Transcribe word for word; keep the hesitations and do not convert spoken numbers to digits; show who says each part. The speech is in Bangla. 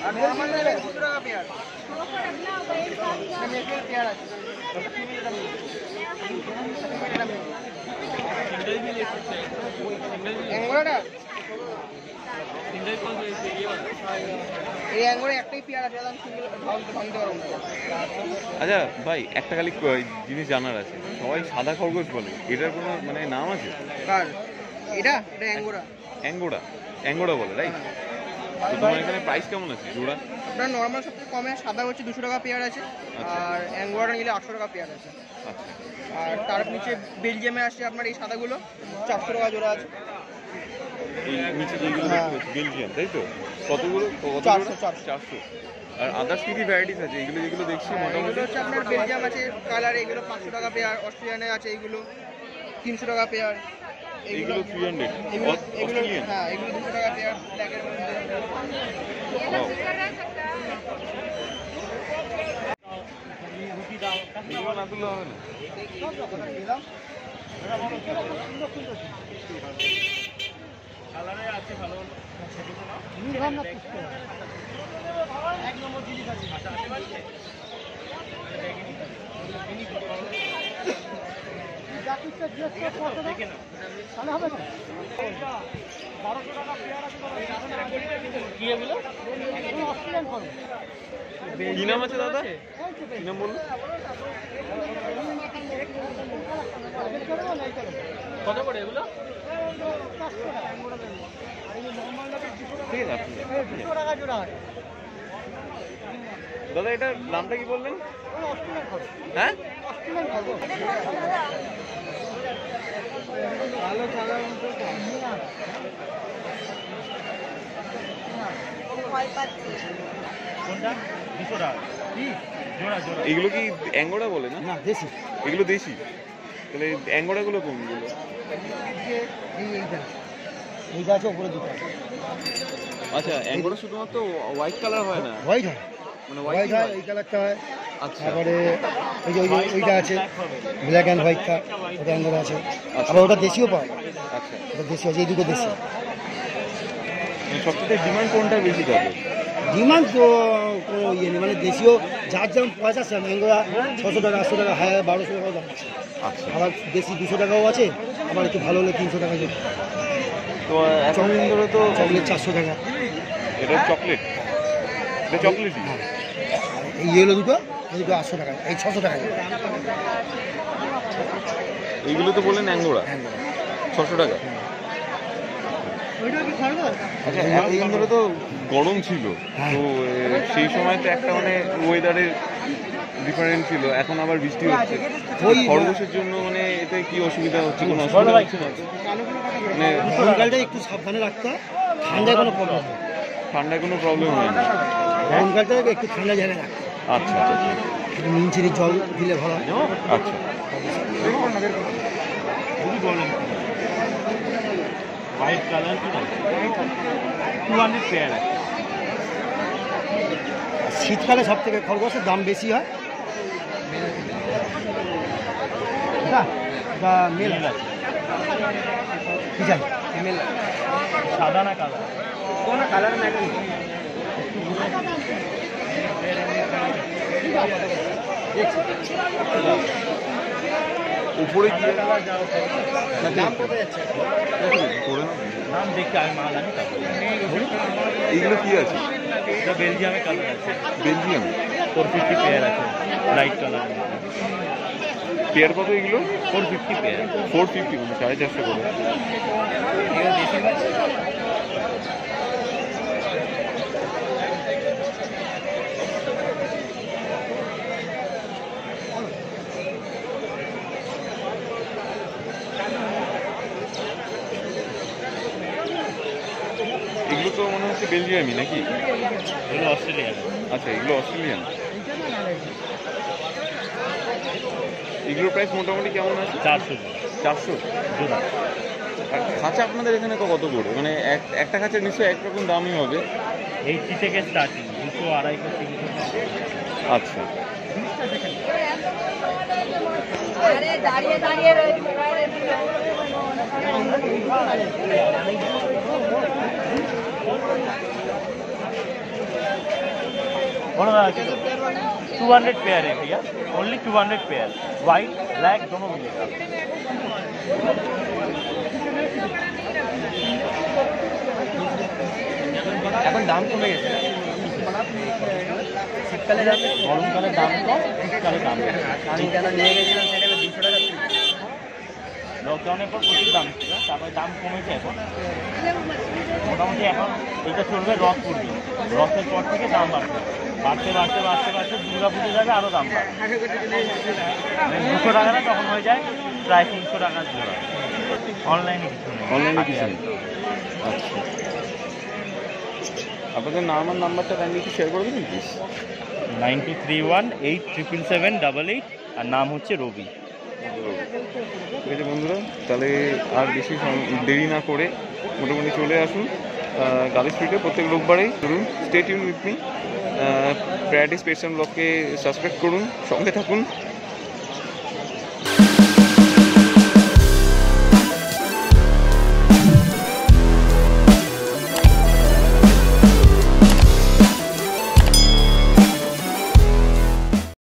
Speaker 1: আর নরমাল নিলে দুশো টাকা পেয়ার। মেল পেয়ার আছে। অ্যাঙ্গোরাটা এই অ্যাঙ্গোরা একটাই পেয়ার আছে, সিঙ্গেল ভাঙতে পারবো না।
Speaker 2: আচ্ছা ভাই, একটা খালি জিনিস জানার আছে, সবাই সাদা খরগোশ বলে, এটার কোনো মানে নাম আছে?
Speaker 1: কার এটা? এটা অ্যাঙ্গোরা।
Speaker 2: অ্যাঙ্গোরা অ্যাঙ্গোরা বলে, রাইট? তো তোমার এখানে প্রাইস কেমন আছে জোড়া?
Speaker 1: আপনার নর্মাল সবথেকে কমে সাদা হচ্ছে দুশো টাকা পেয়ার আছে, আর অ্যাঙ্গোরাটা নিলে আটশো টাকা পেয়ার আছে।
Speaker 2: আচ্ছা,
Speaker 1: আর তার নিচে বেলজিয়ামে আসছে আপনার এই সাদাগুলো চারশো টাকা জোড়া আছে।
Speaker 2: এই নিচে যেগুলো দেখতে পাচ্ছি বেলজিয়াম, তাই তো? কতগুলো?
Speaker 1: চারশো
Speaker 2: চারশো। আর আদার্স কি কি ভ্যারাইটিস আছে এগুলো যেগুলো দেখছি? মোটামুটি
Speaker 1: হচ্ছে আপনার বেলজিয়াম আছে কালার, এগুলো পাঁচশো টাকা পেয়ার। অস্ট্রেলিয়ানে আছে এইগুলো তিনশো টাকা পেয়ার।
Speaker 2: এইগুলো থ্রি হান্ড্রেড
Speaker 1: এগুলো
Speaker 2: অস্ট্রেলিয়ান?
Speaker 1: হ্যাঁ, এগুলো দুশো টাকা পেয়ার ব্ল্যাকের মধ্যে।
Speaker 2: না তুললে হবে না। কি নাম আছে দাদা? কি নাম বলুন? কত করে এগুলো? ঠিক আছে দাদা, এটার নামটা কি বললেন? হ্যাঁ, এগুলো কি অ্যাঙ্গোরা বলে না?
Speaker 1: দেশি।
Speaker 2: এগুলো দেশি? তাহলে অ্যাঙ্গোরা গুলো কোনগুলো?
Speaker 1: এইটা আছে উপরে দুটো।
Speaker 2: আচ্ছা, অ্যাঙ্গোরা শুধুমাত্র হোয়াইট কালার হয় না?
Speaker 1: হোয়াইট হয়,
Speaker 2: মানে
Speaker 1: হোয়াইট হয়, এই কালারটা হয়।
Speaker 2: আচ্ছা,
Speaker 1: তারপরে ওই যে ওইটা আছে ব্ল্যাক অ্যান্ড হোয়াইটটা, ওটা অ্যাঙ্গোরা আছে। আবার ওটা দেশিও পায়।
Speaker 2: আচ্ছা,
Speaker 1: ওটা দেশি আছে, এই দুটো দেশি।
Speaker 2: সবচেয়ে ডিমান্ড কোনটা বেশি থাকে?
Speaker 1: ডিমান্ড তো কোনো ইয়ে নেই, মানে দেশীয় যার যেমন পয়সা সে অ্যাঙ্গোরা ছশো টাকা আটশো টাকা হ্যাঁ বারোশো টাকাও দাম আছে।
Speaker 2: আচ্ছা,
Speaker 1: আবার দেশি দুশো টাকাও আছে, আবার একটু ভালো হলে তিনশো টাকা যেত।
Speaker 2: তো এতদিন ধরে তো
Speaker 1: চকলেট চারশো টাকা।
Speaker 2: এটা চকলেট, এটা চকলেটই।
Speaker 1: হ্যাঁ, এই ইয়েলো দুটো, এই দুটো আটশো টাকা, এই ছশো টাকা।
Speaker 2: এইগুলো তো বললেন অ্যাঙ্গোরা ছশো টাকা। আচ্ছা, এতদিন ধরে তো গরম ছিল, তো সেই সময় তো একটা মানে ওয়েদারের ডিফারেন্ট ছিল, এখন আবার বৃষ্টি হচ্ছে। ওই খরগোশের জন্য মানে এতে কি অসুবিধা হচ্ছে? কোনো অসুবিধা হচ্ছে না? মানে
Speaker 1: গরমকালটা একটু সাবধানে রাখতে হয়, ঠান্ডায় কোনো প্রবলেম নেই।
Speaker 2: ঠান্ডায় কোনো প্রবলেম হয় না?
Speaker 1: গরমকালটা একটু ঠান্ডা জায়গায় রাখতে হয়।
Speaker 2: আচ্ছা আচ্ছা,
Speaker 1: একটু নুন চিনির জল দিলে ভালো হয়।
Speaker 2: আচ্ছা। হোয়াইট কালার কি টু হান্ড্রেড পেয়ার আছে।
Speaker 1: শীতকালে সব থেকে খরগোশের দাম বেশি হয়। মেল আছে, কি জানি মেল সাদা না কালার? কোন কালার ম্যাটার
Speaker 2: উপরে গিয়ে
Speaker 1: দাম কোথায় যাচ্ছে?
Speaker 2: নাম দেখতে আমি মাল আনি। এইগুলো কি আছে?
Speaker 3: এটা বেলজিয়ামে কালার আছে,
Speaker 2: বেলজিয়াম
Speaker 3: ফোর ফিফটি পেয়ার আছে, লাইট কালার।
Speaker 2: পেয়ার কত এগুলো?
Speaker 3: Four fifty pair.
Speaker 2: Four fifty মানে সাড়ে চারশো করে। এগুলো তো মনে হচ্ছে বেলজিয়ামই নাকি?
Speaker 3: এগুলো অস্ট্রেলিয়ান।
Speaker 2: আচ্ছা, এগুলো অস্ট্রেলিয়ান। এগুলোর প্রাইস মোটামুটি কেমন আছে?
Speaker 3: চারশো
Speaker 2: চারশো
Speaker 3: জোড়া।
Speaker 2: আর খাঁচা আপনাদের এখানে তো কত করে? মানে একটা খাঁচার নিশ্চয়ই একরকম দামই হবে।
Speaker 3: এইটি থেকে স্টার্টিং, দুশো আড়াইশো তিনশো।
Speaker 2: আচ্ছা,
Speaker 4: দাঁড়িয়ে দাঁড়িয়ে রয়েছে।
Speaker 3: टू हंड्रेड पेयर है भैया, only two hundred pair, white black दोनों मिलेगा।
Speaker 2: এখন দাম কমে গেছে,
Speaker 3: শীতকালে দাম, গরমকালে দাম কম, শীতকালে দাম কম।
Speaker 1: আমি যেন নিয়ে গেছিলাম সেটা দুশো টাকা।
Speaker 3: লকডাউনের পর প্রচুর দাম ছিল, তারপরে দাম কমেছে এখন মোটামুটি। এখন এটা চলবে রথ পূর্বে, রথের পর থেকে দাম বাড়বে, বাড়তে বাড়তে বাড়তে বাড়তে দুর্গা পুজো যাবে আরও দাম বাড়বে। দুশো টাকাটা তখন হয়ে যায় প্রায় তিনশো টাকার জোড়া। অনলাইনে কিছু নেই,
Speaker 2: অনলাইনে কিছু নেই। আচ্ছা, আপনাদের নাম আর নাম্বারটা কাইন্ডলি একটু শেয়ার করে দেবেন please.
Speaker 3: Nine two three one eight triple seven double eight, আর নাম হচ্ছে রবি।
Speaker 2: ঠিক আছে বন্ধুরা, তাহলে আর বেশি সম- দেরি না করে মোটামুটি চলে আসুন গার্ল স্ট্রিটে প্রত্যেক রোববারেই। ধরুন স্টে টিউন উইথ মি, প্র্যাটিস পেটস অ্যান্ড ব্লগকে সাবস্ক্রাইব করুন, সঙ্গে থাকুন।